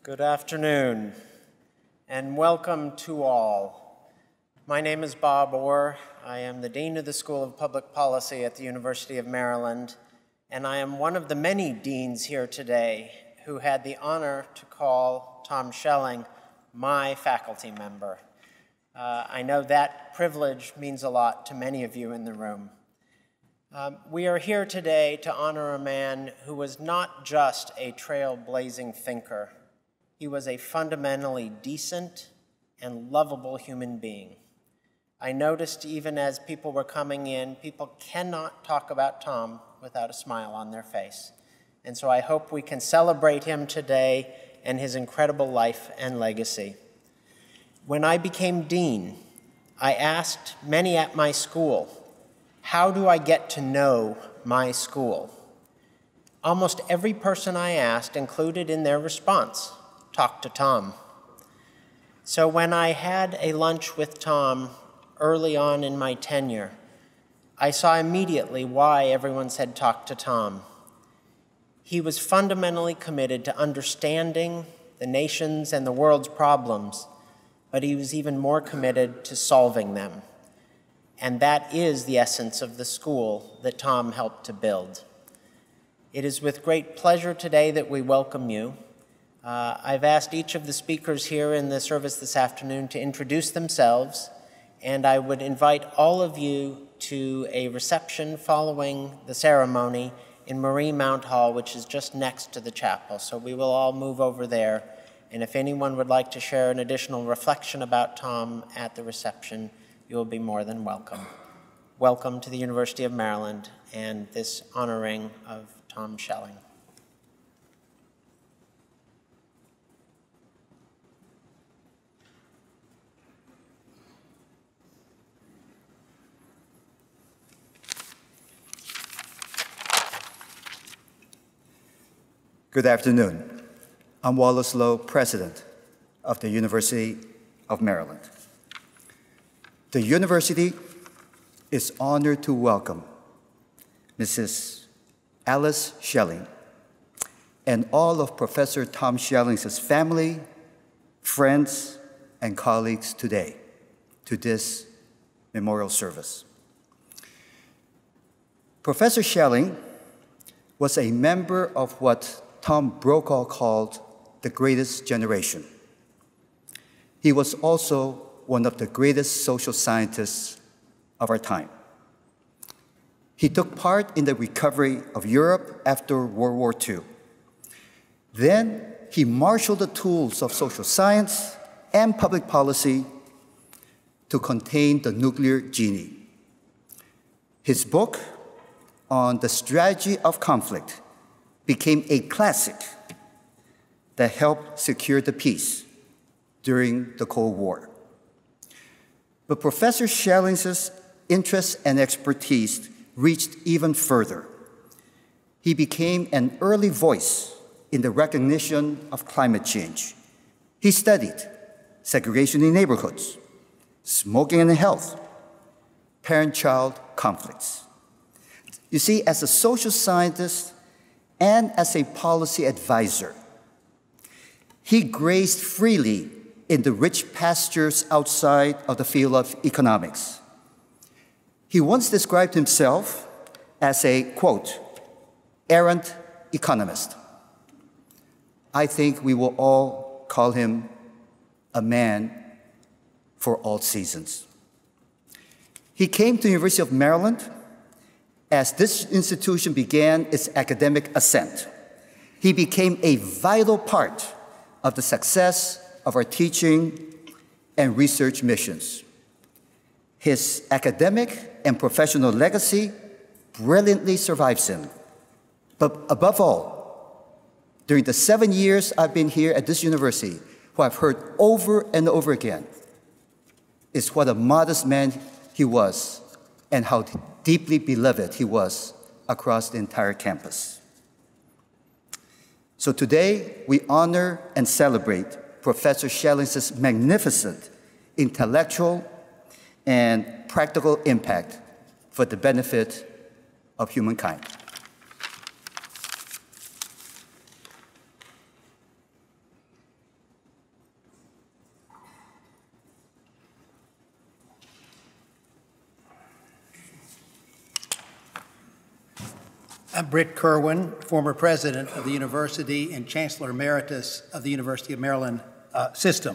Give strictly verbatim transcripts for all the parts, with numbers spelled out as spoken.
Good afternoon, and welcome to all. My name is Bob Orr. I am the Dean of the School of Public Policy at the University of Maryland, and I am one of the many deans here today who had the honor to call Tom Schelling my faculty member. Uh, I know that privilege means a lot to many of you in the room. Um, we are here today to honor a man who was not just a trailblazing thinker. He was a fundamentally decent and lovable human being. I noticed even as people were coming in, people cannot talk about Tom without a smile on their face. And so I hope we can celebrate him today and his incredible life and legacy. When I became dean, I asked many at my school, how do I get to know my school? Almost every person I asked included in their response, talk to Tom. So when I had a lunch with Tom early on in my tenure, I saw immediately why everyone said talk to Tom. He was fundamentally committed to understanding the nation's and the world's problems, but he was even more committed to solving them. And that is the essence of the school that Tom helped to build. It is with great pleasure today that we welcome you. Uh, I've asked each of the speakers here in the service this afternoon to introduce themselves, and I would invite all of you to a reception following the ceremony in Marie Mount Hall, which is just next to the chapel. So we will all move over there, and if anyone would like to share an additional reflection about Tom at the reception, you will be more than welcome. Welcome to the University of Maryland and this honoring of Tom Schelling. Good afternoon. I'm Wallace Lowe, President of the University of Maryland. The university is honored to welcome Missus Alice Schelling and all of Professor Tom Schelling's family, friends, and colleagues today to this memorial service. Professor Schelling was a member of what Tom Brokaw called the greatest generation. He was also one of the greatest social scientists of our time. He took part in the recovery of Europe after World War Two. Then he marshaled the tools of social science and public policy to contain the nuclear genie. His book on the strategy of conflict became a classic that helped secure the peace during the Cold War. But Professor Schelling's interests and expertise reached even further. He became an early voice in the recognition of climate change. He studied segregation in neighborhoods, smoking and health, parent-child conflicts. You see, as a social scientist and as a policy advisor, he grazed freely in the rich pastures outside of the field of economics. He once described himself as a, quote, errant economist. I think we will all call him a man for all seasons. He came to the University of Maryland as this institution began its academic ascent. He became a vital part of the success of our teaching and research missions. His academic and professional legacy brilliantly survives him. But above all, during the seven years I've been here at this university, what I've heard over and over again is what a modest man he was and how deeply beloved he was across the entire campus. So today, we honor and celebrate Professor Schelling's magnificent intellectual and practical impact for the benefit of humankind. I'm Britt Kerwin, former president of the university and Chancellor Emeritus of the University of Maryland uh, system.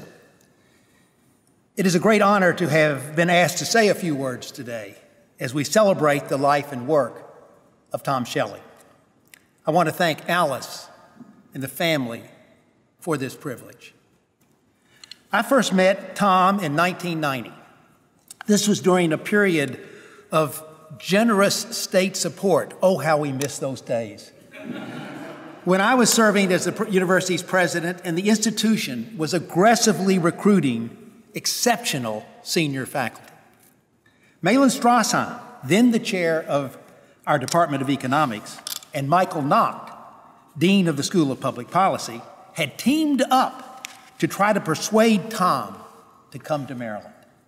It is a great honor to have been asked to say a few words today as we celebrate the life and work of Tom Schelling. I want to thank Alice and the family for this privilege. I first met Tom in nineteen ninety. This was during a period of generous state support. Oh, how we miss those days. When I was serving as the university's president and the institution was aggressively recruiting exceptional senior faculty. Malin Strassheim, then the chair of our Department of Economics, and Michael Knott, dean of the School of Public Policy, had teamed up to try to persuade Tom to come to Maryland.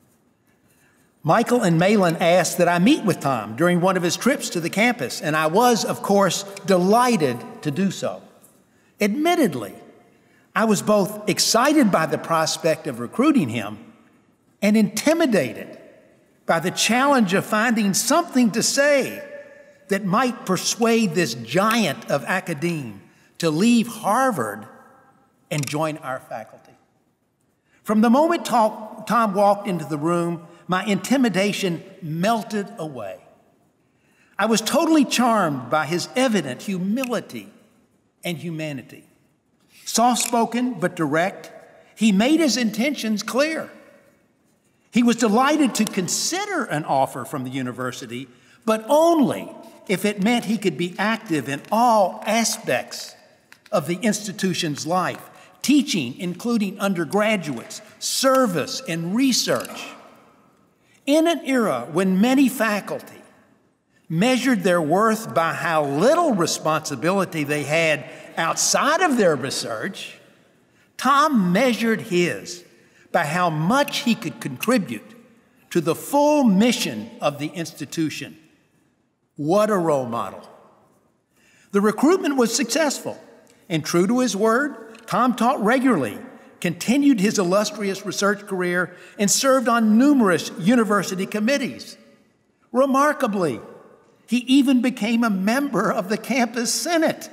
Michael and Malin asked that I meet with Tom during one of his trips to the campus, and I was, of course, delighted to do so. Admittedly, I was both excited by the prospect of recruiting him and intimidated by the challenge of finding something to say that might persuade this giant of academe to leave Harvard and join our faculty. From the moment Tom walked into the room, my intimidation melted away. I was totally charmed by his evident humility and humanity. Soft-spoken but direct, he made his intentions clear. He was delighted to consider an offer from the university, but only if it meant he could be active in all aspects of the institution's life, teaching, including undergraduates, service, and research. In an era when many faculty measured their worth by how little responsibility they had outside of their research, Tom measured his by how much he could contribute to the full mission of the institution. What a role model. The recruitment was successful, and true to his word, Tom taught regularly, continued his illustrious research career, and served on numerous university committees. Remarkably, he even became a member of the campus senate.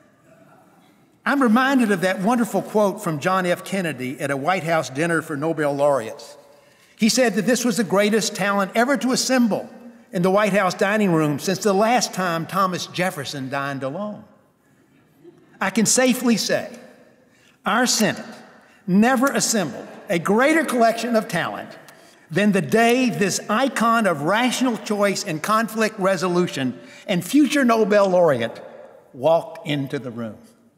I'm reminded of that wonderful quote from John F. Kennedy at a White House dinner for Nobel laureates. He said that this was the greatest talent ever to assemble in the White House dining room since the last time Thomas Jefferson dined alone. I can safely say our Senate never assembled a greater collection of talent than the day this icon of rational choice and conflict resolution and future Nobel laureate walked into the room.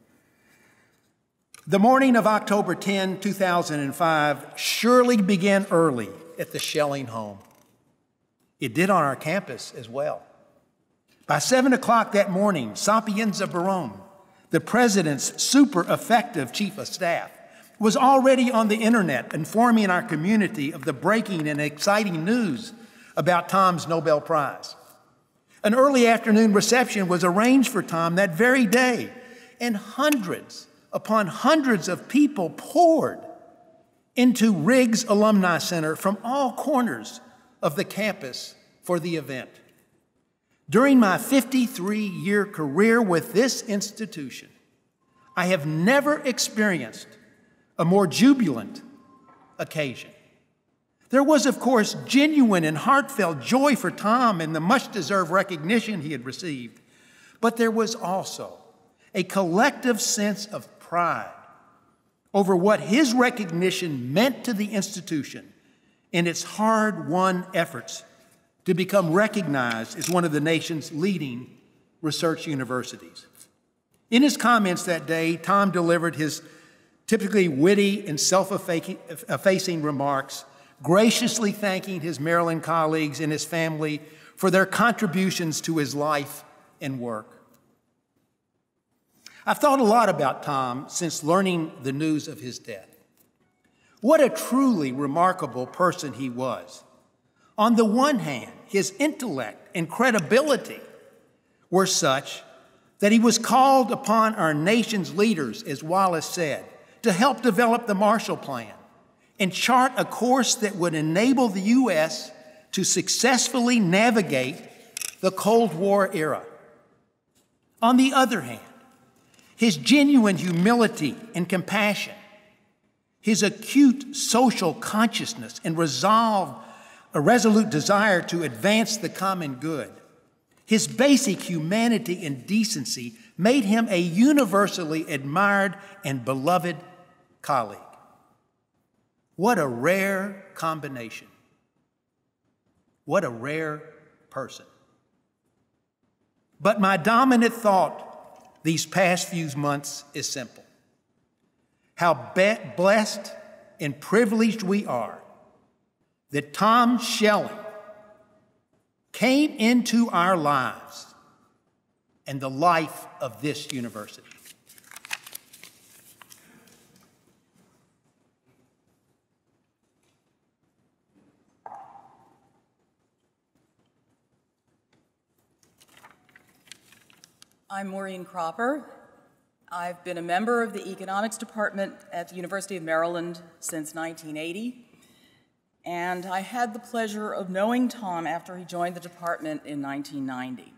The morning of October tenth, two thousand five surely began early at the Schelling home. It did on our campus as well. By seven o'clock that morning, Sapienza Barone, the president's super effective chief of staff, was already on the internet informing our community of the breaking and exciting news about Tom's Nobel Prize. An early afternoon reception was arranged for Tom that very day, and hundreds upon hundreds of people poured into Riggs Alumni Center from all corners of the campus for the event. During my fifty-three year career with this institution, I have never experienced a more jubilant occasion. There was, of course, genuine and heartfelt joy for Tom in the much-deserved recognition he had received, but there was also a collective sense of pride over what his recognition meant to the institution in its hard-won efforts to become recognized as one of the nation's leading research universities. In his comments that day, Tom delivered his typically witty and self-effacing remarks, graciously thanking his Maryland colleagues and his family for their contributions to his life and work. I've thought a lot about Tom since learning the news of his death. What a truly remarkable person he was. On the one hand, his intellect and credibility were such that he was called upon our nation's leaders, as Wallace said, to help develop the Marshall Plan and chart a course that would enable the U S to successfully navigate the Cold War era. On the other hand, his genuine humility and compassion, his acute social consciousness and resolve, a resolute desire to advance the common good, his basic humanity and decency made him a universally admired and beloved colleague. What a rare combination. What a rare person. But my dominant thought these past few months is simple. How be- blessed and privileged we are that Tom Schelling came into our lives and the life of this university. I'm Maureen Cropper. I've been a member of the Economics Department at the University of Maryland since nineteen eighty, and I had the pleasure of knowing Tom after he joined the department in nineteen ninety.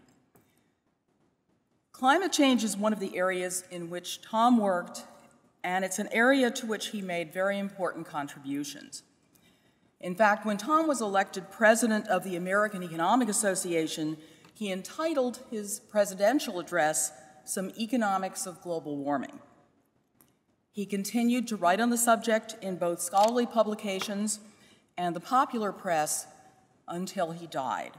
Climate change is one of the areas in which Tom worked, and it's an area to which he made very important contributions. In fact, when Tom was elected president of the American Economic Association, he entitled his presidential address, "Some Economics of Global Warming." He continued to write on the subject in both scholarly publications and the popular press until he died.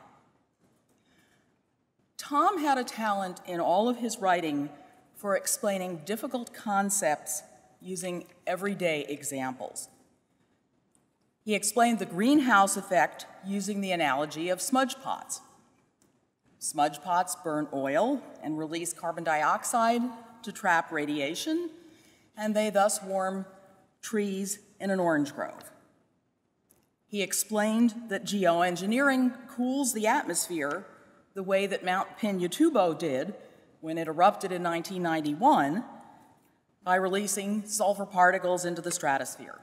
Tom had a talent in all of his writing for explaining difficult concepts using everyday examples. He explained the greenhouse effect using the analogy of smudge pots. Smudge pots burn oil and release carbon dioxide to trap radiation, and they thus warm trees in an orange grove. He explained that geoengineering cools the atmosphere the way that Mount Pinatubo did when it erupted in nineteen ninety-one by releasing sulfur particles into the stratosphere.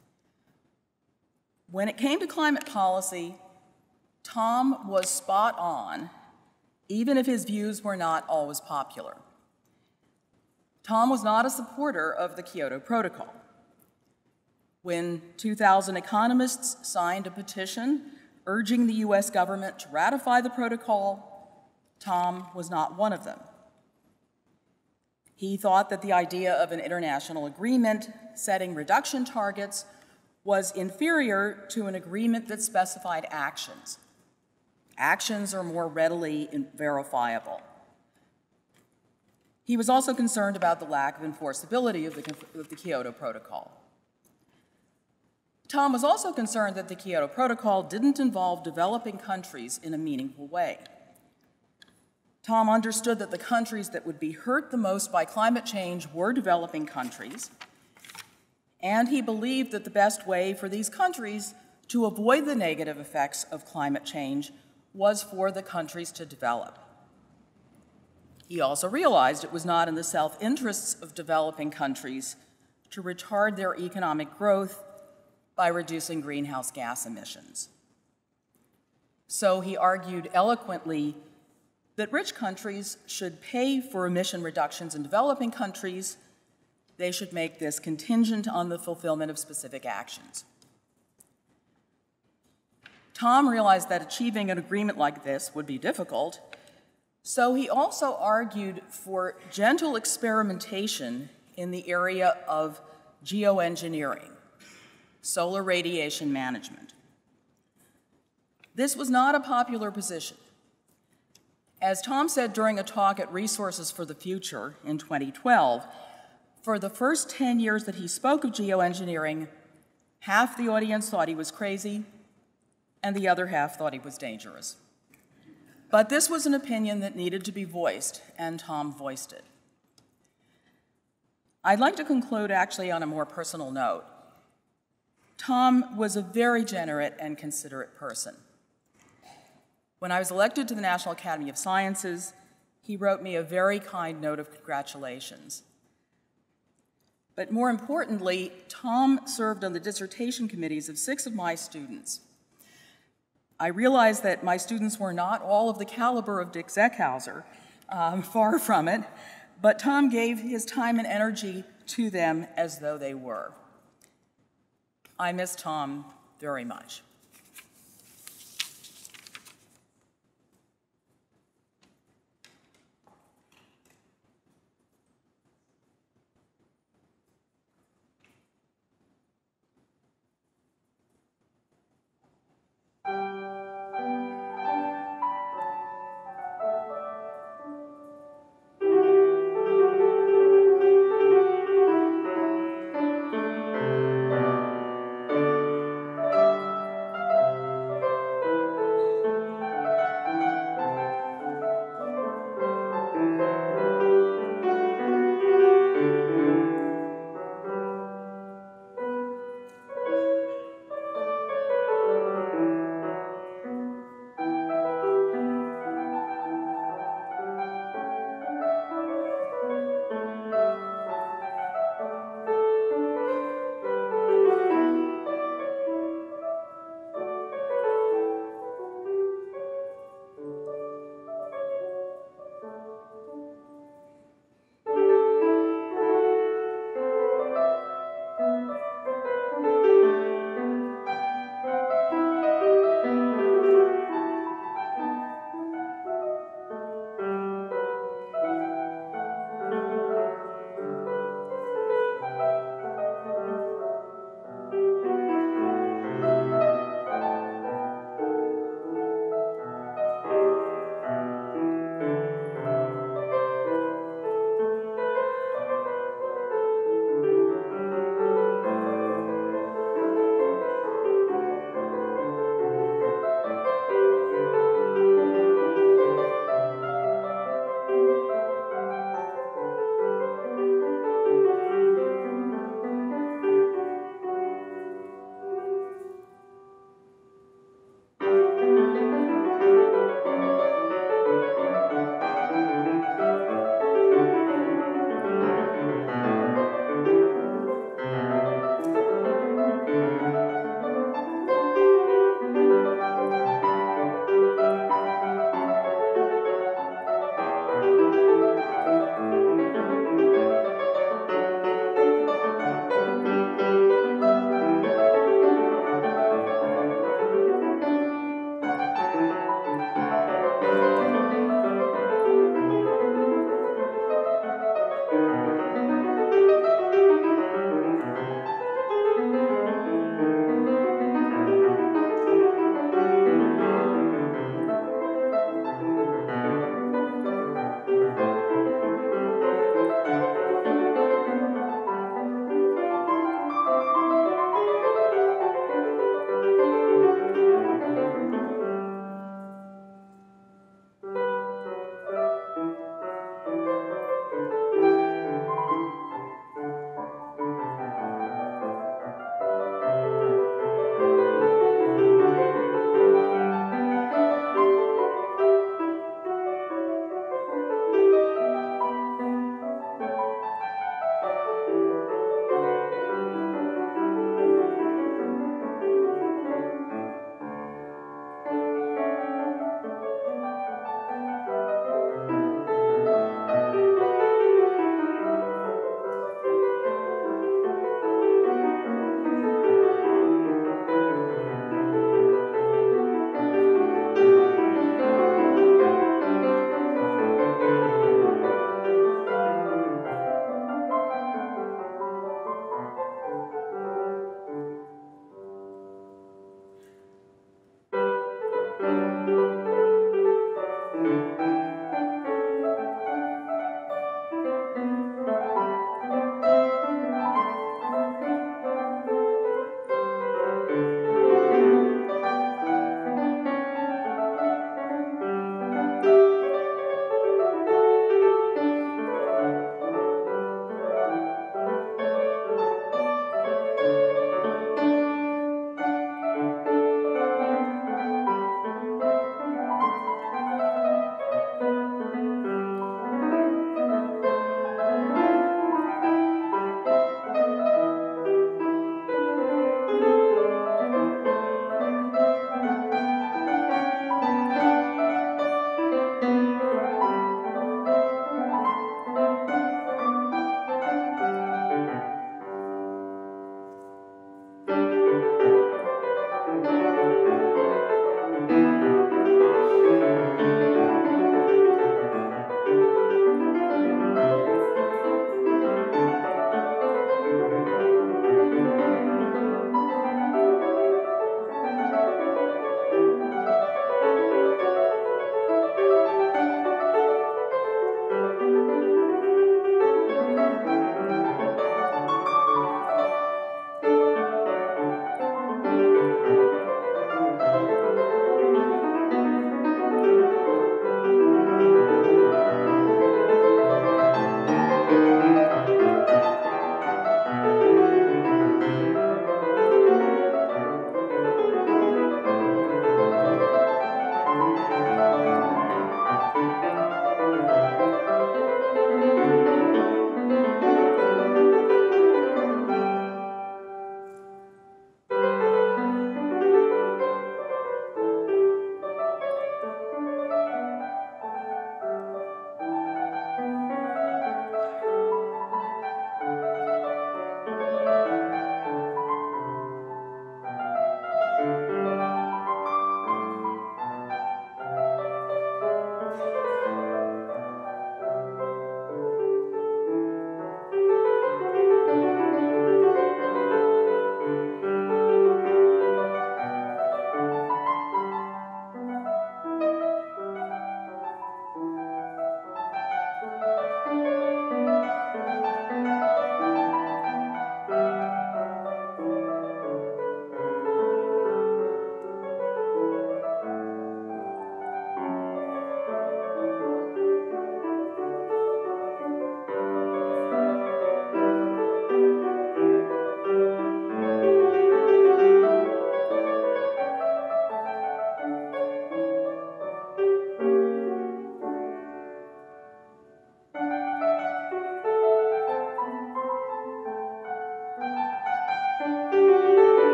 When it came to climate policy, Tom was spot on, even if his views were not always popular. Tom was not a supporter of the Kyoto Protocol. When two thousand economists signed a petition urging the U S government to ratify the protocol, Tom was not one of them. He thought that the idea of an international agreement setting reduction targets was inferior to an agreement that specified actions. Actions are more readily verifiable. He was also concerned about the lack of enforceability of the, of the Kyoto Protocol. Tom was also concerned that the Kyoto Protocol didn't involve developing countries in a meaningful way. Tom understood that the countries that would be hurt the most by climate change were developing countries, and he believed that the best way for these countries to avoid the negative effects of climate change was for the countries to develop. He also realized it was not in the self-interests of developing countries to retard their economic growth by reducing greenhouse gas emissions. So he argued eloquently that rich countries should pay for emission reductions in developing countries. They should make this contingent on the fulfillment of specific actions. Tom realized that achieving an agreement like this would be difficult, so he also argued for gentle experimentation in the area of geoengineering, solar radiation management. This was not a popular position. As Tom said during a talk at Resources for the Future in twenty twelve, for the first ten years that he spoke of geoengineering, half the audience thought he was crazy, and the other half thought he was dangerous. But this was an opinion that needed to be voiced, and Tom voiced it. I'd like to conclude actually on a more personal note. Tom was a very generous and considerate person. When I was elected to the National Academy of Sciences, he wrote me a very kind note of congratulations. But more importantly, Tom served on the dissertation committees of six of my students. I realized that my students were not all of the caliber of Dick Zeckhauser, um, far from it, but Tom gave his time and energy to them as though they were. I miss Tom very much.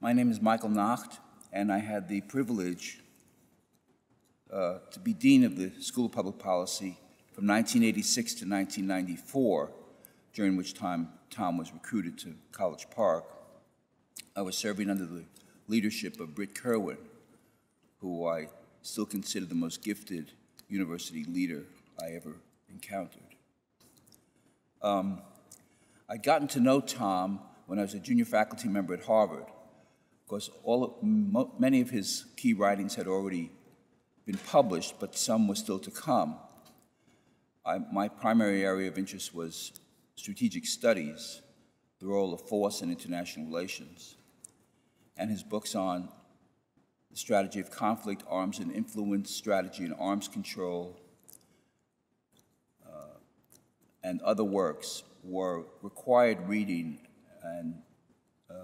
My name is Michael Nacht, and I had the privilege uh, to be Dean of the School of Public Policy from nineteen eighty-six to nineteen ninety-four, during which time Tom was recruited to College Park. I was serving under the leadership of Britt Kerwin, who I still consider the most gifted university leader I ever encountered. Um, I'd gotten to know Tom when I was a junior faculty member at Harvard, because all of, mo many of his key writings had already been published, but some were still to come. I, my primary area of interest was strategic studies, the role of force in international relations, and his books on the strategy of conflict, arms and influence, strategy and arms control, uh, and other works were required reading and uh,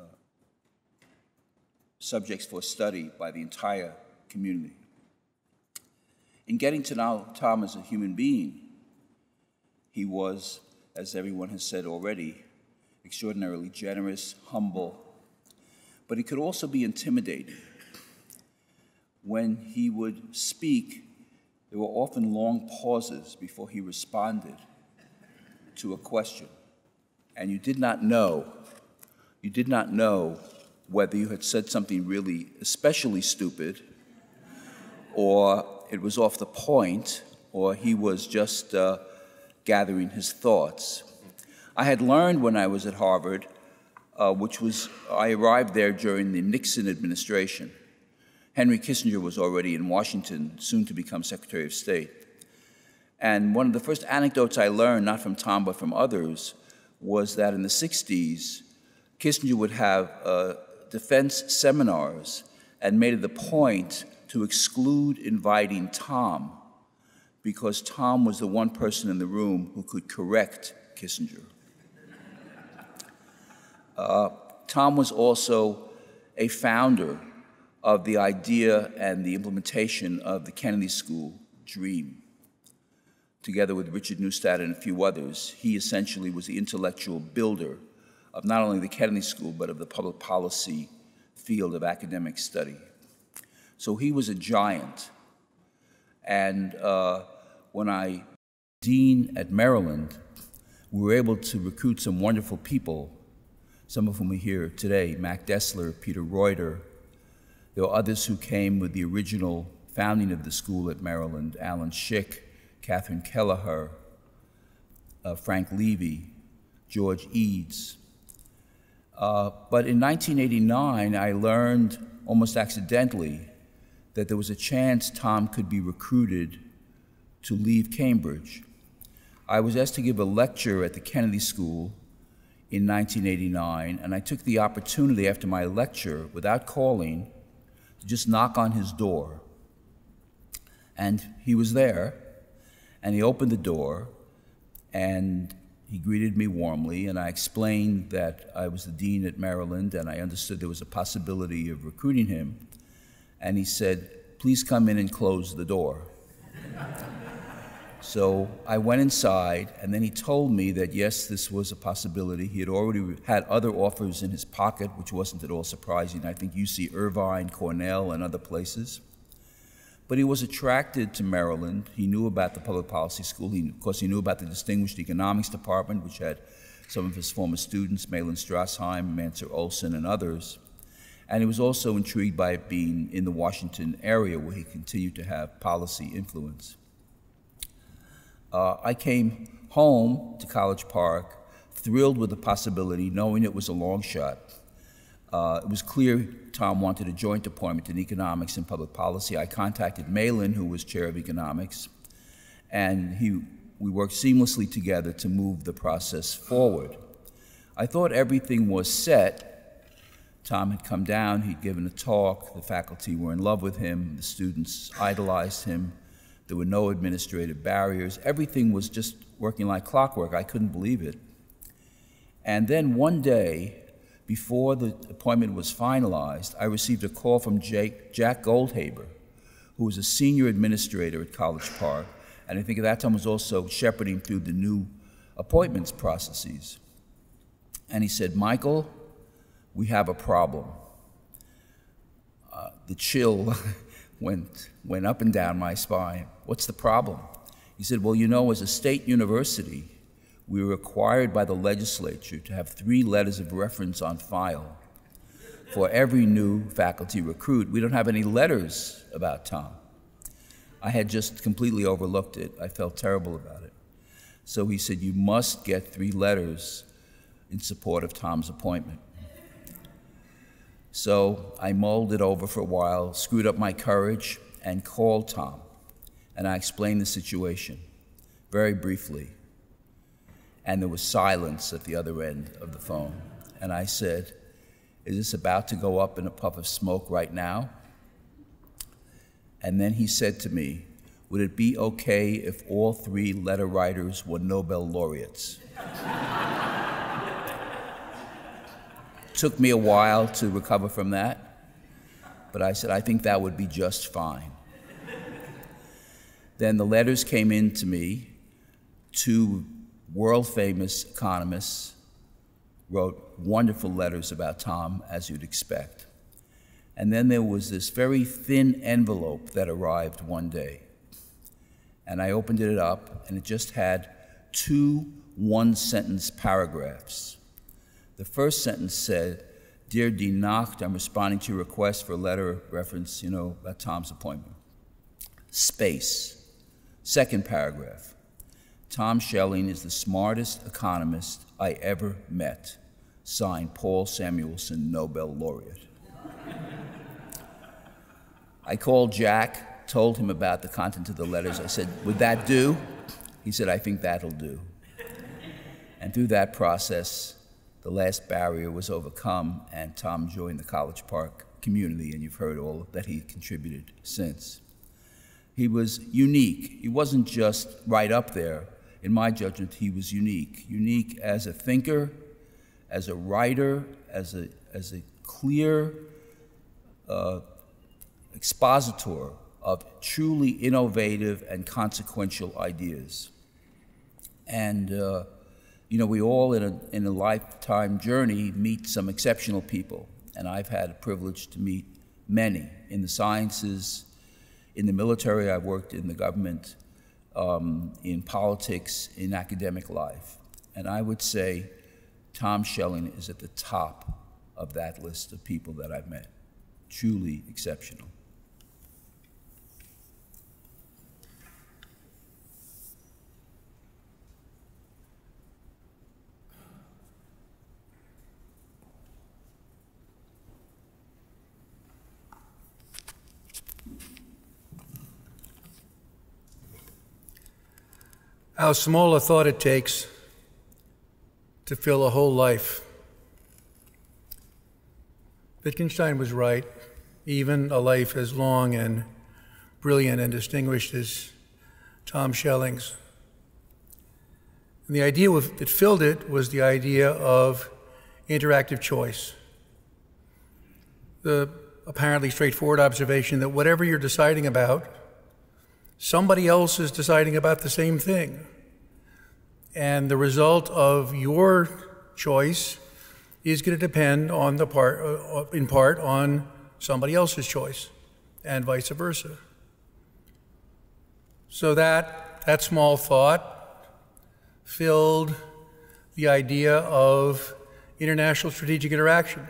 subjects for study by the entire community. In getting to know Tom as a human being, he was, as everyone has said already, extraordinarily generous, humble, but he could also be intimidating. When he would speak, there were often long pauses before he responded to a question, and you did not know, you did not know whether you had said something really especially stupid, or it was off the point, or he was just uh, gathering his thoughts. I had learned when I was at Harvard, uh, which was, I arrived there during the Nixon administration. Henry Kissinger was already in Washington, soon to become Secretary of State. And one of the first anecdotes I learned, not from Tom but from others, was that in the sixties, Kissinger would have uh, defense seminars and made it the point to exclude inviting Tom because Tom was the one person in the room who could correct Kissinger. Uh, Tom was also a founder of the idea and the implementation of the Kennedy School dream. Together with Richard Neustadt and a few others, he essentially was the intellectual builder of not only the Kennedy School, but of the public policy field of academic study. So he was a giant. And uh, when I was dean at Maryland, we were able to recruit some wonderful people, some of whom are here today, Mac Dessler, Peter Reuter. There were others who came with the original founding of the school at Maryland, Alan Schick, Catherine Kelleher, uh, Frank Levy, George Eads. Uh, but in nineteen eighty-nine, I learned almost accidentally that there was a chance Tom could be recruited to leave Cambridge. I was asked to give a lecture at the Kennedy School in nineteen eighty-nine, and I took the opportunity after my lecture, without calling, to just knock on his door. And he was there, and he opened the door, and he greeted me warmly, and I explained that I was the dean at Maryland, and I understood there was a possibility of recruiting him. And he said, "Please come in and close the door." So I went inside, and then he told me that, yes, this was a possibility. He had already had other offers in his pocket, which wasn't at all surprising. I think U C Irvine, Cornell, and other places. But he was attracted to Maryland. He knew about the public policy school. He, of course, he knew about the distinguished economics department, which had some of his former students, Malin Strassheim, Mansur Olson, and others. And he was also intrigued by it being in the Washington area, where he continued to have policy influence. Uh, I came home to College Park, thrilled with the possibility, knowing it was a long shot. Uh, it was clear Tom wanted a joint appointment in economics and public policy. I contacted Malin, who was chair of economics, and he, we worked seamlessly together to move the process forward. I thought everything was set. Tom had come down, he'd given a talk, the faculty were in love with him, the students idolized him. There were no administrative barriers. Everything was just working like clockwork. I couldn't believe it. And then one day, before the appointment was finalized, I received a call from Jake, Jack Goldhaber, who was a senior administrator at College Park, and I think at that time was also shepherding through the new appointments processes. And he said, "Michael, we have a problem." uh, the chill went, went up and down my spine. What's the problem? He said, well, you know, as a state university, we were required by the legislature to have three letters of reference on file for every new faculty recruit. We don't have any letters about Tom. I had just completely overlooked it. I felt terrible about it. So he said, you must get three letters in support of Tom's appointment. So I mulled it over for a while, screwed up my courage, and called Tom. And I explained the situation very briefly. And there was silence at the other end of the phone. And I said, is this about to go up in a puff of smoke right now? And then he said to me, would it be okay if all three letter writers were Nobel laureates? Took me a while to recover from that, but I said, I think that would be just fine. Then the letters came in to me. Two world-famous economists wrote wonderful letters about Tom, as you'd expect. And then there was this very thin envelope that arrived one day. And I opened it up, and it just had two one-sentence paragraphs. The first sentence said, Dear Dean Nacht, I'm responding to your request for a letter of reference, you know, about Tom's appointment. Space. Second paragraph. Tom Schelling is the smartest economist I ever met. Signed, Paul Samuelson, Nobel laureate. I called Jack, told him about the content of the letters. I said, would that do? He said, I think that'll do. And through that process, the last barrier was overcome, and Tom joined the College Park community, and you've heard all that he contributed since. He was unique. He wasn't just right up there. In my judgment, he was unique. Unique as a thinker, as a writer, as a, as a clear uh, expositor of truly innovative and consequential ideas. And uh, you know, we all in a, in a lifetime journey meet some exceptional people, and I've had a privilege to meet many in the sciences, in the military. I've worked in the government, um, in politics, in academic life. And I would say Tom Schelling is at the top of that list of people that I've met. Truly exceptional. How small a thought it takes to fill a whole life. Wittgenstein was right. Even a life as long and brilliant and distinguished as Tom Schelling's. And the idea that filled it was the idea of interactive choice. The apparently straightforward observation that whatever you're deciding about, somebody else is deciding about the same thing. And the result of your choice is going to depend on the part, uh, in part on somebody else's choice, and vice versa. So that, that small thought filled the idea of international strategic interaction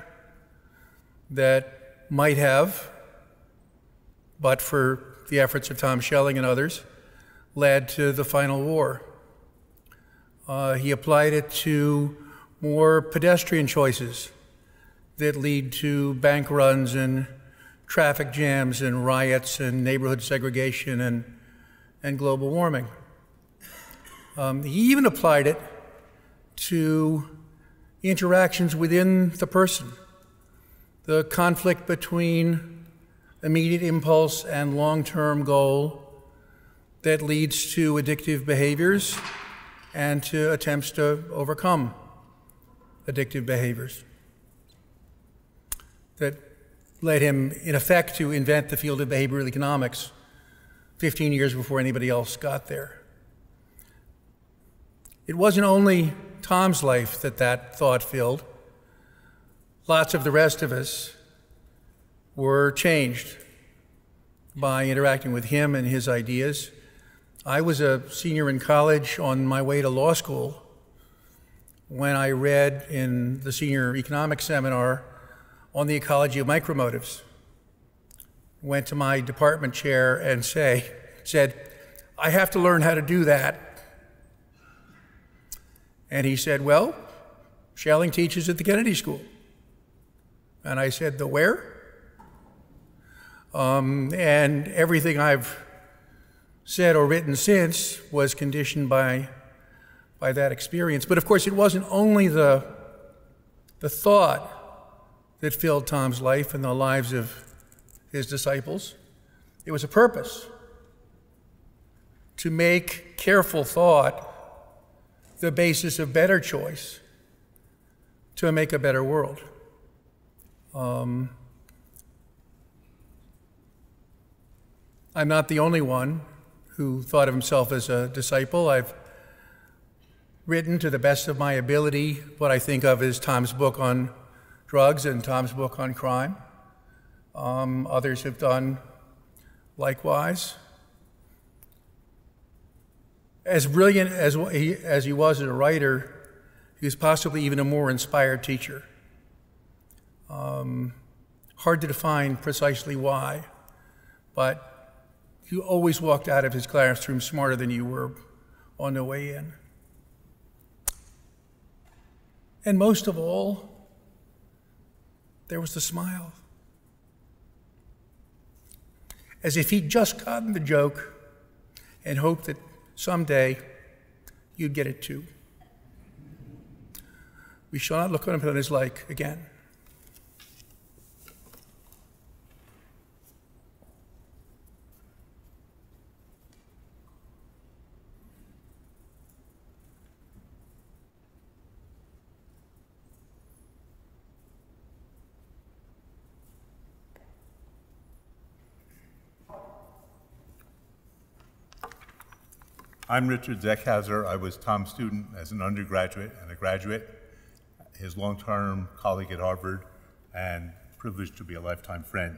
that might have, but for the efforts of Tom Schelling and others, led to the final war. Uh, he applied it to more pedestrian choices that lead to bank runs and traffic jams and riots and neighborhood segregation and, and global warming. Um, he even applied it to interactions within the person, the conflict between immediate impulse and long-term goal that leads to addictive behaviors and to attempts to overcome addictive behaviors that led him, in effect, to invent the field of behavioral economics fifteen years before anybody else got there. It wasn't only Tom's life that that thought filled. Lots of the rest of us were changed by interacting with him and his ideas. I was a senior in college on my way to law school when I read in the senior economics seminar on the ecology of micromotives. Went to my department chair and say, said, I have to learn how to do that. And he said, well, Schelling teaches at the Kennedy School. And I said, the where? Um, and everything I've said or written since was conditioned by, by that experience. But of course, it wasn't only the, the thought that filled Tom's life and the lives of his disciples. It was a purpose to make careful thought the basis of better choice to make a better world. Um, I'm not the only one who thought of himself as a disciple. I've written to the best of my ability what I think of as Tom's book on drugs and Tom's book on crime. Um, others have done likewise. As brilliant as he, as he was as a writer, he was possibly even a more inspired teacher. Um, hard to define precisely why, but you always walked out of his classroom smarter than you were on the way in. And most of all, there was the smile. As if he'd just gotten the joke and hoped that someday you'd get it too. We shall not look on him as like again. I'm Richard Zeckhauser. I was Tom's student as an undergraduate and a graduate, his long-term colleague at Harvard, and privileged to be a lifetime friend.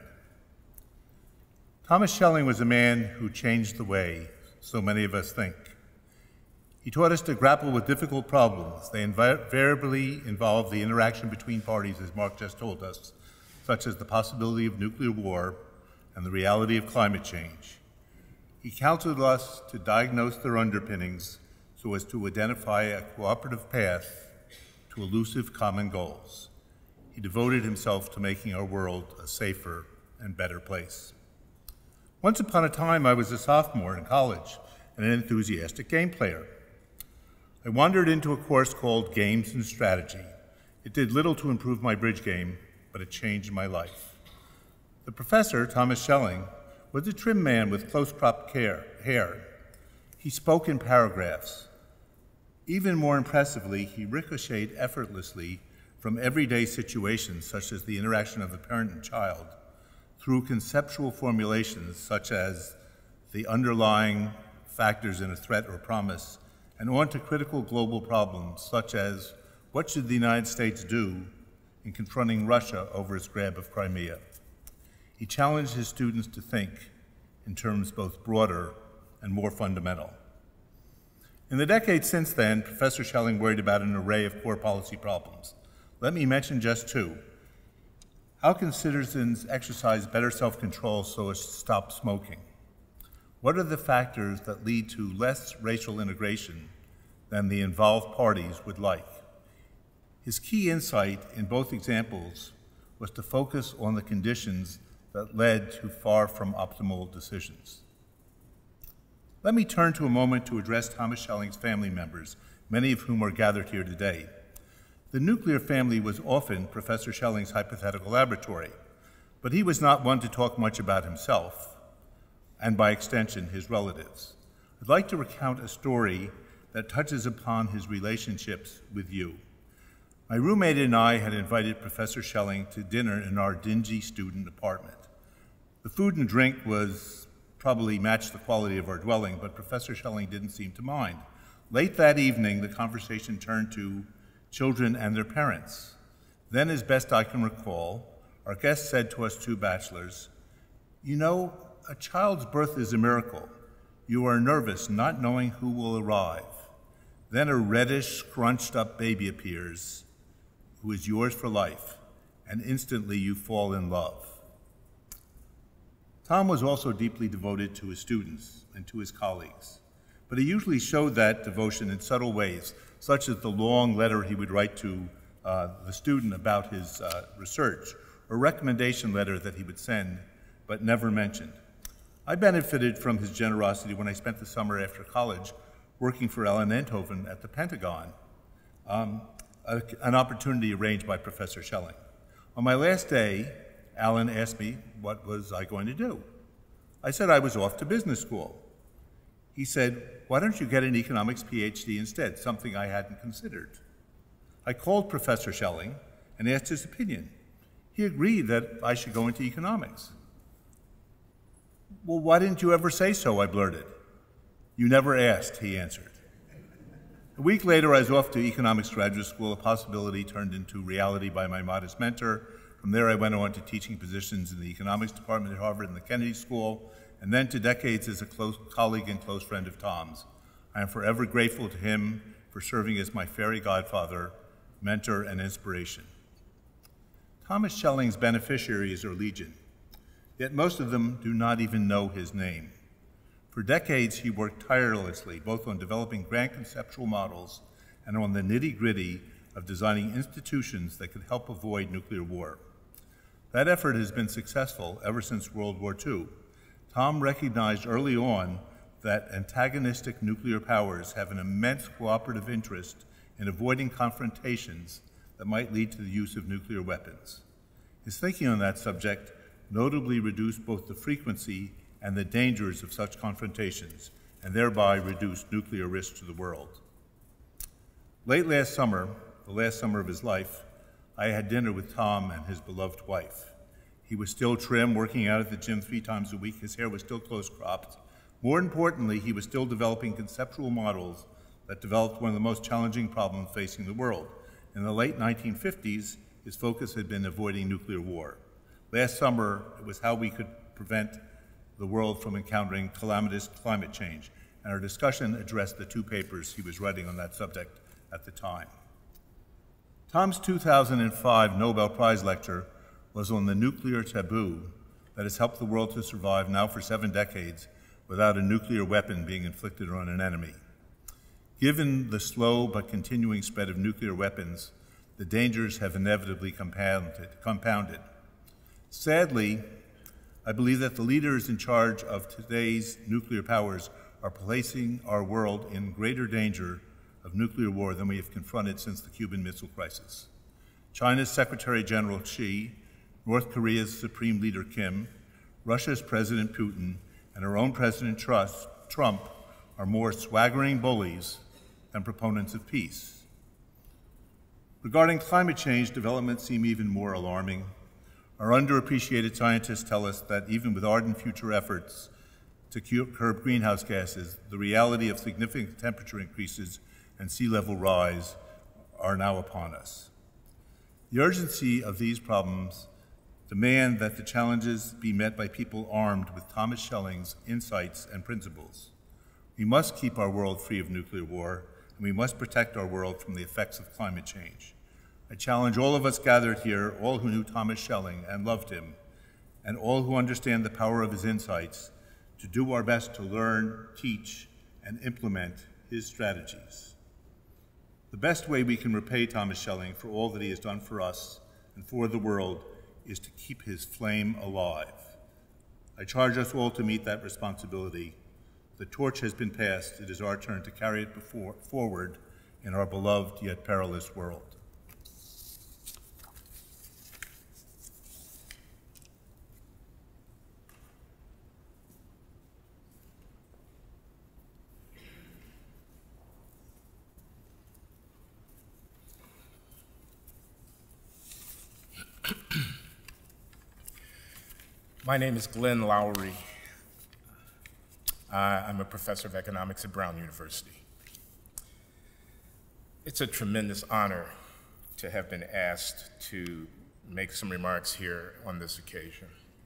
Thomas Schelling was a man who changed the way so many of us think. He taught us to grapple with difficult problems. They invariably involve the interaction between parties, as Mark just told us, such as the possibility of nuclear war and the reality of climate change. He counseled us to diagnose their underpinnings so as to identify a cooperative path to elusive common goals. He devoted himself to making our world a safer and better place. Once upon a time, I was a sophomore in college and an enthusiastic game player. I wandered into a course called Games and Strategy. It did little to improve my bridge game, but it changed my life. The professor, Thomas Schelling, was a trim man with close-cropped hair. He spoke in paragraphs. Even more impressively, he ricocheted effortlessly from everyday situations, such as the interaction of a parent and child, through conceptual formulations such as the underlying factors in a threat or promise, and on to critical global problems such as what should the United States do in confronting Russia over its grab of Crimea. He challenged his students to think in terms both broader and more fundamental. In the decades since then, Professor Schelling worried about an array of core policy problems. Let me mention just two. How can citizens exercise better self-control so as to stop smoking? What are the factors that lead to less racial integration than the involved parties would like? His key insight in both examples was to focus on the conditions that led to far from optimal decisions. Let me turn to a moment to address Thomas Schelling's family members, many of whom are gathered here today. The nuclear family was often Professor Schelling's hypothetical laboratory, but he was not one to talk much about himself, and by extension, his relatives. I'd like to recount a story that touches upon his relationships with you. My roommate and I had invited Professor Schelling to dinner in our dingy student apartment. The food and drink was probably matched the quality of our dwelling, but Professor Schelling didn't seem to mind. Late that evening, the conversation turned to children and their parents. Then, as best I can recall, our guest said to us two bachelors, "You know, a child's birth is a miracle. You are nervous, not knowing who will arrive. Then a reddish, scrunched-up baby appears, who is yours for life, and instantly you fall in love." Tom was also deeply devoted to his students and to his colleagues, but he usually showed that devotion in subtle ways, such as the long letter he would write to uh, the student about his uh, research, or recommendation letter that he would send but never mentioned. I benefited from his generosity when I spent the summer after college working for Alan Enthoven at the Pentagon, um, a, an opportunity arranged by Professor Schelling. On my last day, Alan asked me what was I going to do. I said I was off to business school. He said, "Why don't you get an economics P H D instead, something I hadn't considered?" I called Professor Schelling and asked his opinion. He agreed that I should go into economics. "Well, why didn't you ever say so?" I blurted. "You never asked," he answered. A week later, I was off to economics graduate school, a possibility turned into reality by my modest mentor. From there, I went on to teaching positions in the economics department at Harvard and the Kennedy School, and then to decades as a close colleague and close friend of Tom's. I am forever grateful to him for serving as my fairy godfather, mentor, and inspiration. Thomas Schelling's beneficiaries are legion, yet most of them do not even know his name. For decades, he worked tirelessly, both on developing grand conceptual models and on the nitty-gritty of designing institutions that could help avoid nuclear war. That effort has been successful ever since World War Two. Tom recognized early on that antagonistic nuclear powers have an immense cooperative interest in avoiding confrontations that might lead to the use of nuclear weapons. His thinking on that subject notably reduced both the frequency and the dangers of such confrontations, and thereby reduced nuclear risk to the world. Late last summer, the last summer of his life, I had dinner with Tom and his beloved wife. He was still trim, working out at the gym three times a week. His hair was still close cropped. More importantly, he was still developing conceptual models that developed one of the most challenging problems facing the world. In the late nineteen fifties, his focus had been avoiding nuclear war. Last summer, it was how we could prevent the world from encountering calamitous climate change, and our discussion addressed the two papers he was writing on that subject at the time. Tom's two thousand five Nobel Prize lecture was on the nuclear taboo that has helped the world to survive now for seven decades without a nuclear weapon being inflicted on an enemy. Given the slow but continuing spread of nuclear weapons, the dangers have inevitably compounded. compounded. Sadly, I believe that the leaders in charge of today's nuclear powers are placing our world in greater danger of nuclear war than we have confronted since the Cuban Missile Crisis. China's Secretary General Xi, North Korea's Supreme Leader Kim, Russia's President Putin, and our own President Trump are more swaggering bullies than proponents of peace. Regarding climate change, developments seem even more alarming. Our underappreciated scientists tell us that even with ardent future efforts to curb greenhouse gases, the reality of significant temperature increases and sea level rise are now upon us. The urgency of these problems demand that the challenges be met by people armed with Thomas Schelling's insights and principles. We must keep our world free of nuclear war, and we must protect our world from the effects of climate change. I challenge all of us gathered here, all who knew Thomas Schelling and loved him, and all who understand the power of his insights, to do our best to learn, teach, and implement his strategies. The best way we can repay Thomas Schelling for all that he has done for us and for the world is to keep his flame alive. I charge us all to meet that responsibility. The torch has been passed. It is our turn to carry it before, forward in our beloved yet perilous world. My name is Glenn Lowry. Uh, I'm a professor of economics at Brown University. It's a tremendous honor to have been asked to make some remarks here on this occasion.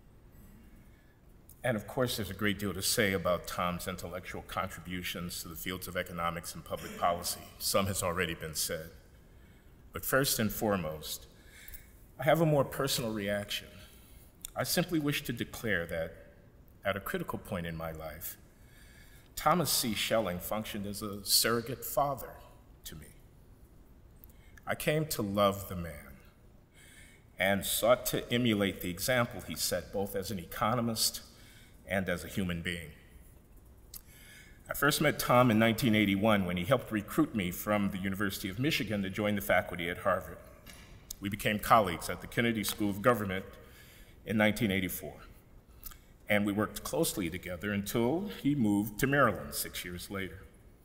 And of course, there's a great deal to say about Tom's intellectual contributions to the fields of economics and public policy. Some has already been said. But first and foremost, I have a more personal reaction. I simply wish to declare that at a critical point in my life, Thomas C. Schelling functioned as a surrogate father to me. I came to love the man and sought to emulate the example he set both as an economist and as a human being. I first met Tom in nineteen eighty-one when he helped recruit me from the University of Michigan to join the faculty at Harvard. We became colleagues at the Kennedy School of Government in nineteen eighty-four. And we worked closely together until he moved to Maryland six years later.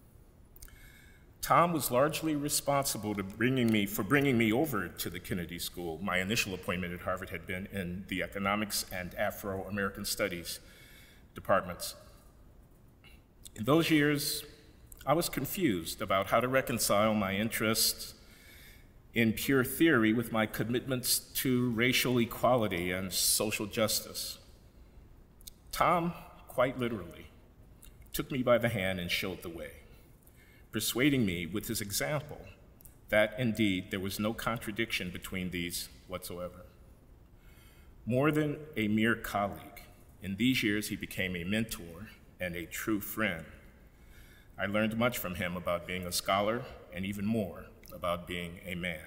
Tom was largely responsible to bringing me, for bringing me over to the Kennedy School. My initial appointment at Harvard had been in the Economics and Afro-American Studies departments. In those years, I was confused about how to reconcile my interests in pure theory with my commitments to racial equality and social justice. Tom, quite literally, took me by the hand and showed the way, persuading me with his example that indeed there was no contradiction between these whatsoever. More than a mere colleague, in these years he became a mentor and a true friend. I learned much from him about being a scholar and even more about being a man.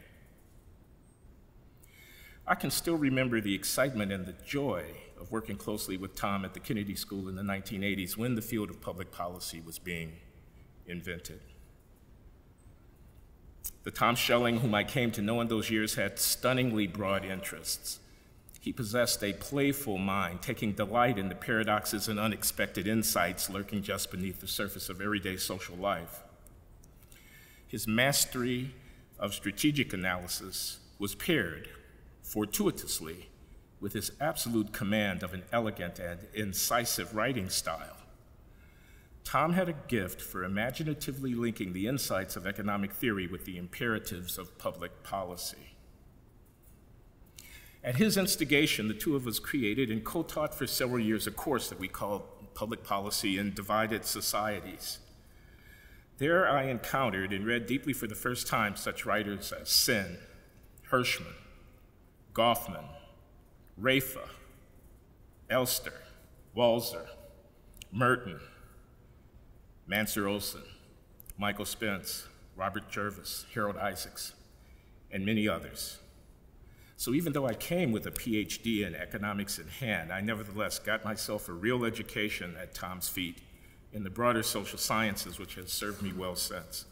I can still remember the excitement and the joy of working closely with Tom at the Kennedy School in the nineteen eighties when the field of public policy was being invented. The Tom Schelling whom I came to know in those years had stunningly broad interests. He possessed a playful mind, taking delight in the paradoxes and unexpected insights lurking just beneath the surface of everyday social life. His mastery of strategic analysis was paired, fortuitously, with his absolute command of an elegant and incisive writing style. Tom had a gift for imaginatively linking the insights of economic theory with the imperatives of public policy. At his instigation, the two of us created and co-taught for several years a course that we called Public Policy in Divided Societies. There I encountered and read deeply for the first time such writers as Sen, Hirschman, Goffman, Rafa, Elster, Walzer, Merton, Mansur Olson, Michael Spence, Robert Jervis, Harold Isaacs, and many others. So even though I came with a P H D in economics in hand, I nevertheless got myself a real education at Tom's feet in the broader social sciences, which has served me well since.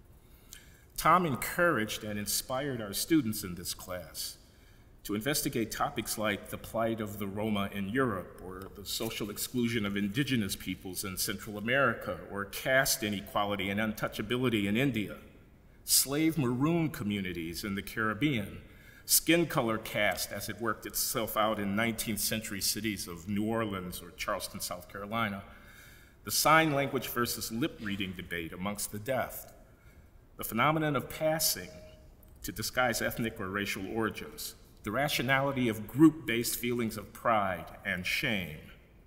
Tom encouraged and inspired our students in this class to investigate topics like the plight of the Roma in Europe, or the social exclusion of indigenous peoples in Central America, or caste inequality and untouchability in India, slave maroon communities in the Caribbean, skin color caste as it worked itself out in nineteenth century cities of New Orleans or Charleston, South Carolina, the sign language versus lip reading debate amongst the deaf, the phenomenon of passing to disguise ethnic or racial origins, the rationality of group-based feelings of pride and shame,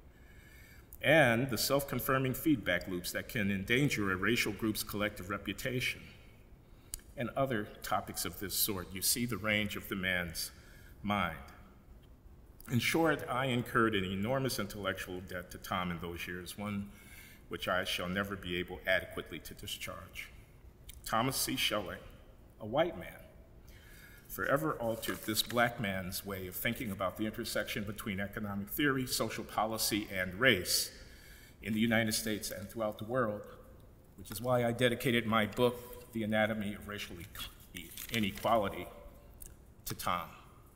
and the self-confirming feedback loops that can endanger a racial group's collective reputation, and other topics of this sort. You see the range of the man's mind. In short, I incurred an enormous intellectual debt to Tom in those years, one which I shall never be able adequately to discharge. Thomas C. Schelling, a white man, forever altered this black man's way of thinking about the intersection between economic theory, social policy, and race in the United States and throughout the world, which is why I dedicated my book, The Anatomy of Racial Inequality, to Tom.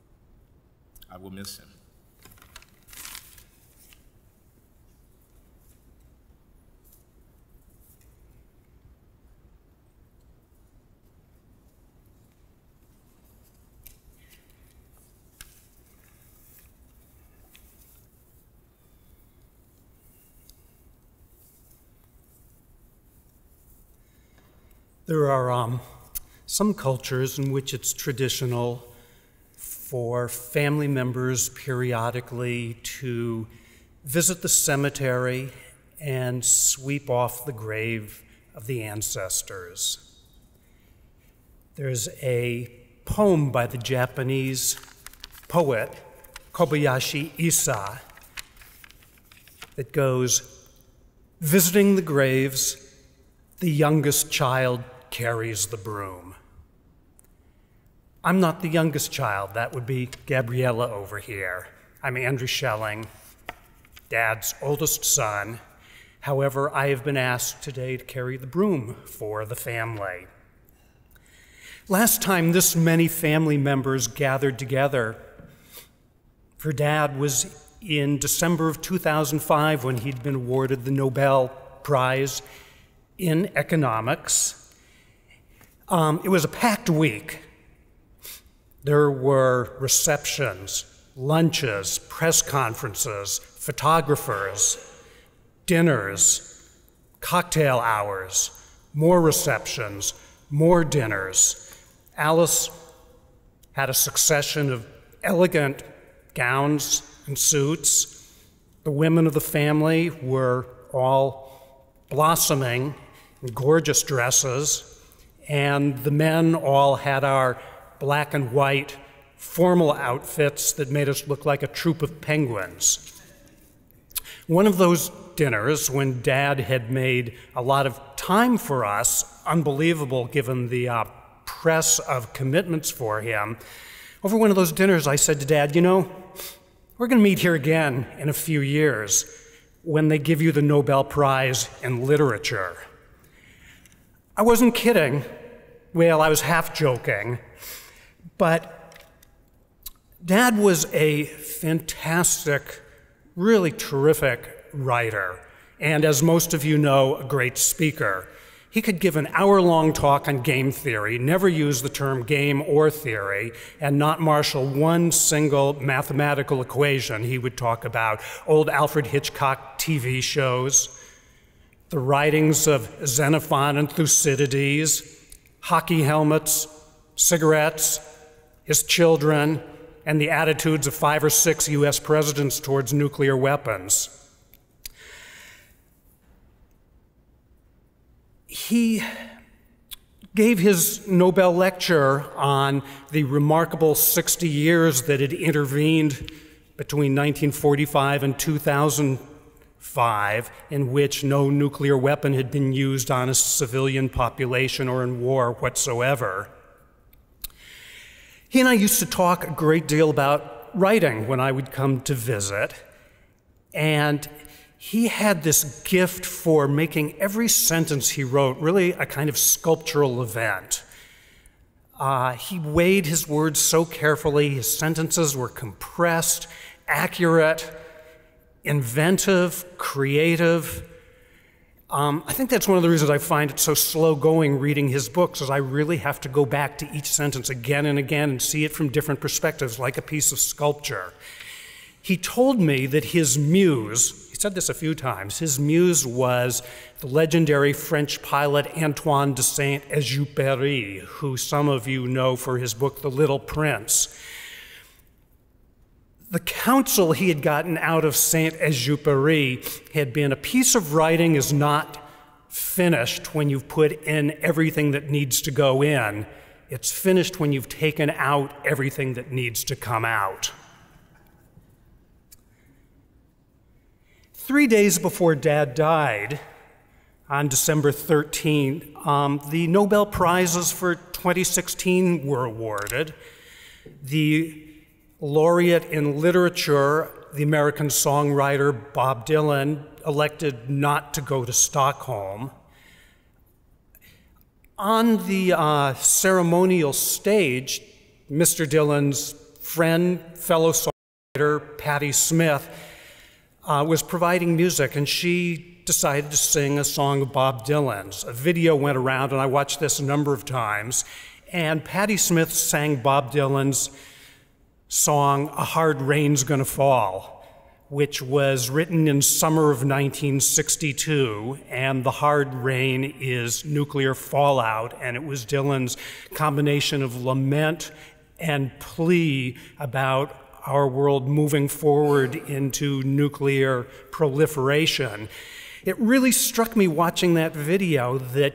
I will miss him. There are um, some cultures in which it's traditional for family members periodically to visit the cemetery and sweep off the grave of the ancestors. There's a poem by the Japanese poet Kobayashi Issa that goes, "Visiting the graves, the youngest child carries the broom." I'm not the youngest child. That would be Gabriella over here. I'm Andrew Schelling, Dad's oldest son. However, I have been asked today to carry the broom for the family. Last time this many family members gathered together for Dad was in December of two thousand five, when he'd been awarded the Nobel Prize in Economics. Um, it was a packed week. There were receptions, lunches, press conferences, photographers, dinners, cocktail hours, more receptions, more dinners. Alice had a succession of elegant gowns and suits. The women of the family were all blossoming in gorgeous dresses, and the men all had our black and white formal outfits that made us look like a troop of penguins. One of those dinners, when Dad had made a lot of time for us, unbelievable given the uh, press of commitments for him, over one of those dinners I said to Dad, you know, we're going to meet here again in a few years when they give you the Nobel Prize in Literature. I wasn't kidding. Well, I was half joking. But Dad was a fantastic, really terrific writer, and as most of you know, a great speaker. He could give an hour-long talk on game theory, never use the term game or theory, and not marshal one single mathematical equation. He would talk about old Alfred Hitchcock T V shows, the writings of Xenophon and Thucydides, hockey helmets, cigarettes, his children, and the attitudes of five or six U S presidents towards nuclear weapons. He gave his Nobel lecture on the remarkable sixty years that had intervened between nineteen forty-five and two thousand five, in which no nuclear weapon had been used on a civilian population or in war whatsoever. He and I used to talk a great deal about writing when I would come to visit, and he had this gift for making every sentence he wrote really a kind of sculptural event. Uh, he weighed his words so carefully. His sentences were compressed, accurate, inventive, creative. Um, I think that's one of the reasons I find it so slow going reading his books, is I really have to go back to each sentence again and again and see it from different perspectives, like a piece of sculpture. He told me that his muse, he said this a few times, his muse was the legendary French pilot Antoine de Saint-Exupéry, who some of you know for his book, The Little Prince. The counsel he had gotten out of Saint-Exupéry had been, a piece of writing is not finished when you've put in everything that needs to go in. It's finished when you've taken out everything that needs to come out. Three days before Dad died, on December thirteenth, um, the Nobel Prizes for twenty sixteen were awarded. The laureate in literature, the American songwriter Bob Dylan, elected not to go to Stockholm. On the uh, ceremonial stage, Mister Dylan's friend, fellow songwriter Patti Smith, uh, was providing music, and she decided to sing a song of Bob Dylan's. A video went around, and I watched this a number of times, and Patti Smith sang Bob Dylan's song, A Hard Rain's Gonna Fall, which was written in summer of nineteen sixty-two, and the hard rain is nuclear fallout, and it was Dylan's combination of lament and plea about our world moving forward into nuclear proliferation. It really struck me watching that video that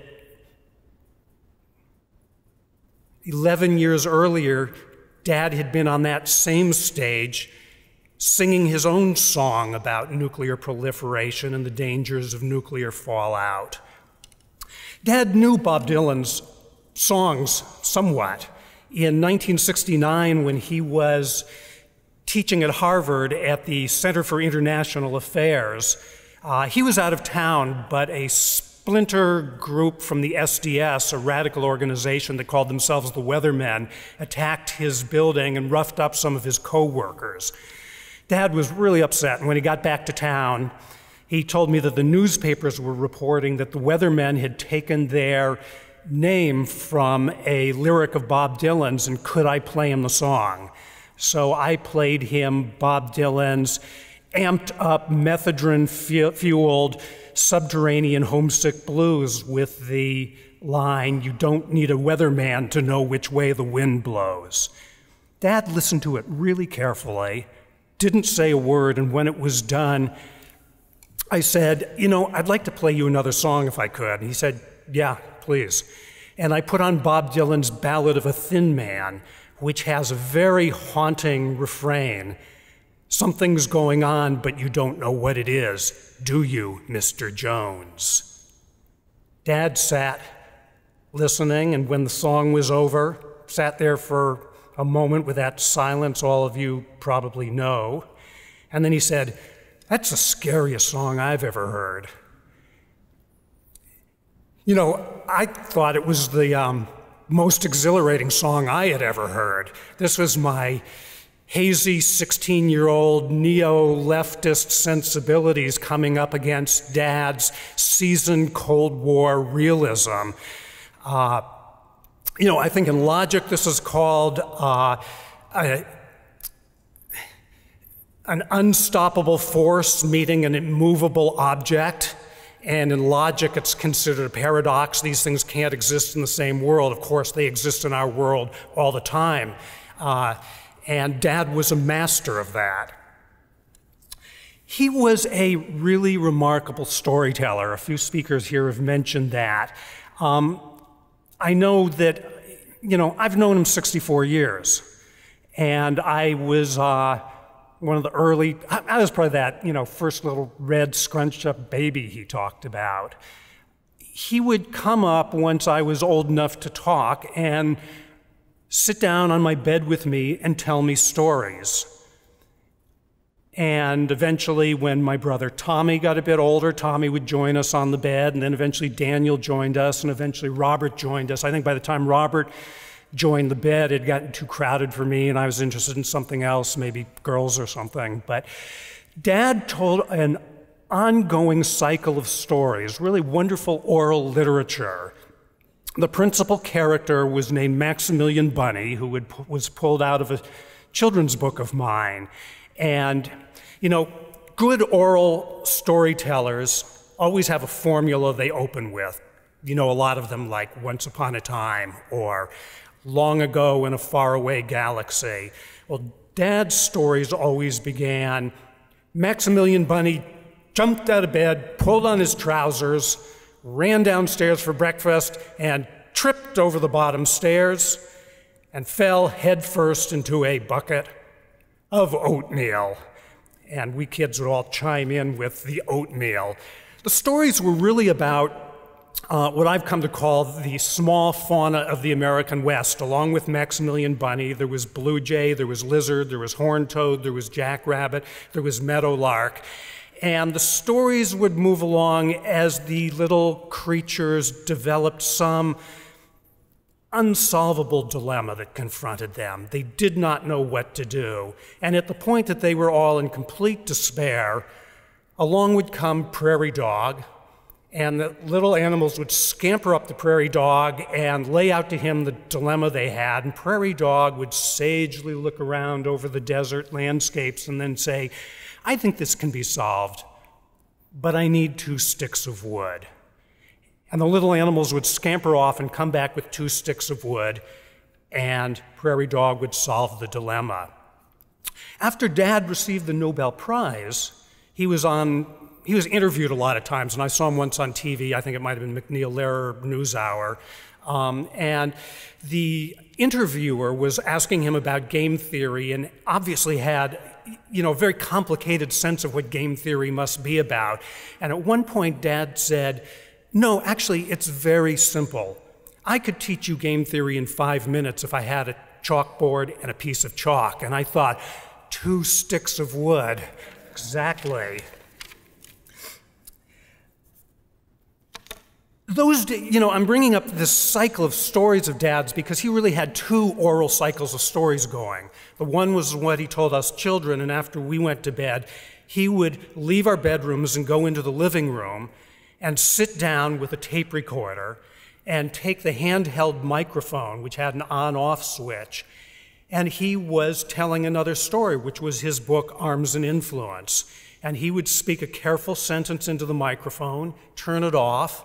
eleven years earlier, Dad had been on that same stage singing his own song about nuclear proliferation and the dangers of nuclear fallout. Dad knew Bob Dylan's songs somewhat. In nineteen sixty-nine, when he was teaching at Harvard at the Center for International Affairs, uh, he was out of town, but a splinter group from the S D S, a radical organization that called themselves the Weathermen, attacked his building and roughed up some of his co-workers. Dad was really upset, and when he got back to town, he told me that the newspapers were reporting that the Weathermen had taken their name from a lyric of Bob Dylan's, and could I play him the song? So I played him Bob Dylan's amped up, methadone-fueled, subterranean homesick blues with the line, "You don't need a weatherman to know which way the wind blows." Dad listened to it really carefully, didn't say a word, and when it was done, I said, "You know, I'd like to play you another song if I could." And he said, "Yeah, please." And I put on Bob Dylan's Ballad of a Thin Man, which has a very haunting refrain. "Something's going on, but you don't know what it is, do you, Mister Jones?" Dad sat listening, and when the song was over, sat there for a moment with that silence all of you probably know. And then he said, "That's the scariest song I've ever heard." You know, I thought it was the um, most exhilarating song I had ever heard. This was my hazy sixteen-year-old neo-leftist sensibilities coming up against Dad's seasoned Cold War realism. Uh, you know, I think in logic this is called uh, a, an unstoppable force meeting an immovable object. And in logic, it's considered a paradox. These things can't exist in the same world. Of course, they exist in our world all the time. Uh, and Dad was a master of that. He was a really remarkable storyteller. A few speakers here have mentioned that. Um, I know that, you know, I've known him sixty-four years. And I was uh, one of the early, I, I was probably that, you know, first little red scrunched up baby he talked about. He would come up once I was old enough to talk and sit down on my bed with me and tell me stories. And eventually, when my brother Tommy got a bit older, Tommy would join us on the bed, and then eventually Daniel joined us, and eventually Robert joined us. I think by the time Robert joined the bed, it had gotten too crowded for me, and I was interested in something else, maybe girls or something. But Dad told an ongoing cycle of stories, really wonderful oral literature. The principal character was named Maximilian Bunny, who would, was pulled out of a children's book of mine. And, you know, good oral storytellers always have a formula they open with. You know, a lot of them like Once Upon a Time or Long Ago in a Faraway Galaxy. Well, Dad's stories always began, Maximilian Bunny jumped out of bed, pulled on his trousers, ran downstairs for breakfast, and tripped over the bottom stairs and fell headfirst into a bucket of oatmeal. And we kids would all chime in with the oatmeal. The stories were really about uh, what I've come to call the small fauna of the American West. Along with Maximilian Bunny, there was blue jay, there was lizard, there was horned toad, there was jackrabbit, there was meadowlark. And the stories would move along as the little creatures developed some unsolvable dilemma that confronted them. They did not know what to do. And at the point that they were all in complete despair, along would come Prairie Dog, and the little animals would scamper up to Prairie Dog and lay out to him the dilemma they had. And Prairie Dog would sagely look around over the desert landscapes and then say, I think this can be solved, but I need two sticks of wood. And the little animals would scamper off and come back with two sticks of wood. and Prairie Dog would solve the dilemma. After Dad received the Nobel Prize, he was on, he was interviewed a lot of times, and I saw him once on T V. I think it might have been McNeil Lehrer NewsHour. Um, and the interviewer was asking him about game theory and obviously had, you know, a very complicated sense of what game theory must be about. And at one point, Dad said, "No, actually, it's very simple. I could teach you game theory in five minutes if I had a chalkboard and a piece of chalk." And I thought, two sticks of wood, exactly. Those, you know, I'm bringing up this cycle of stories of Dad's because he really had two oral cycles of stories going. The one was what he told us children, and after we went to bed, he would leave our bedrooms and go into the living room and sit down with a tape recorder and take the handheld microphone, which had an on-off switch, and he was telling another story, which was his book, Arms and Influence. And he would speak a careful sentence into the microphone, turn it off,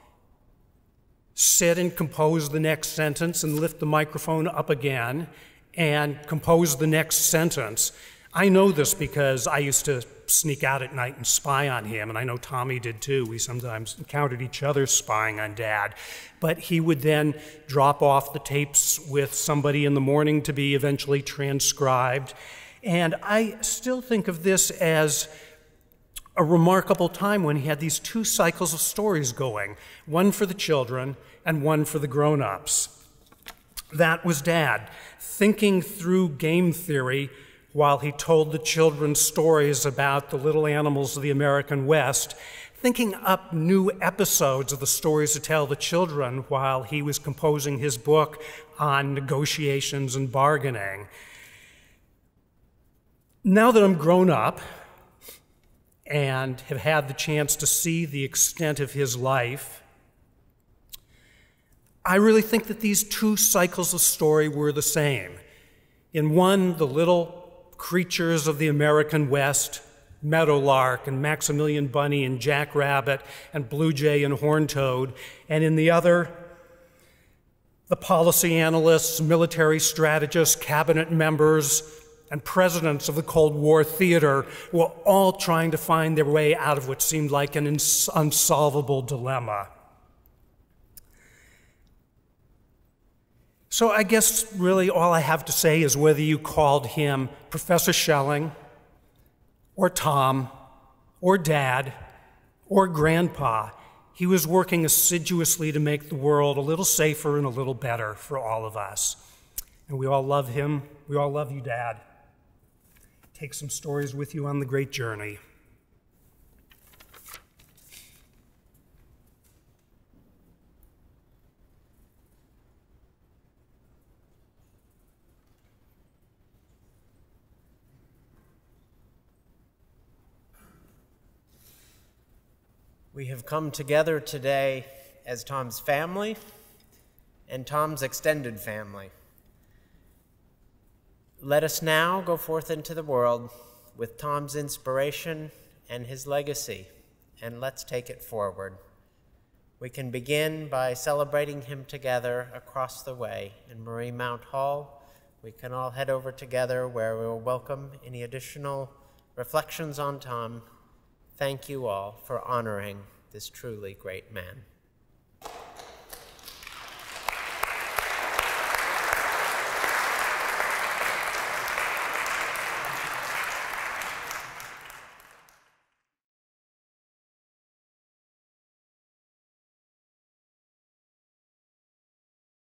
sit and compose the next sentence and lift the microphone up again and compose the next sentence. I know this because I used to sneak out at night and spy on him, and I know Tommy did too. We sometimes encountered each other spying on Dad. But he would then drop off the tapes with somebody in the morning to be eventually transcribed. And I still think of this as a remarkable time when he had these two cycles of stories going, one for the children and one for the grown-ups. That was Dad, thinking through game theory while he told the children stories about the little animals of the American West, thinking up new episodes of the stories to tell the children while he was composing his book on negotiations and bargaining. Now that I'm grown up and have had the chance to see the extent of his life, I really think that these two cycles of story were the same. In one, the little creatures of the American West, meadowlark and Maximilian bunny and jackrabbit and blue jay and horned toad, and in the other, the policy analysts, military strategists, cabinet members, and presidents of the Cold War theater were all trying to find their way out of what seemed like an ins- unsolvable dilemma. So I guess really all I have to say is whether you called him Professor Schelling, or Tom, or Dad, or Grandpa, he was working assiduously to make the world a little safer and a little better for all of us. And we all love him. We all love you, Dad. Take some stories with you on the great journey. We have come together today as Tom's family and Tom's extended family. Let us now go forth into the world with Tom's inspiration and his legacy, and let's take it forward. We can begin by celebrating him together across the way in Marie Mount Hall. We can all head over together where we will welcome any additional reflections on Tom. Thank you all for honoring this truly great man.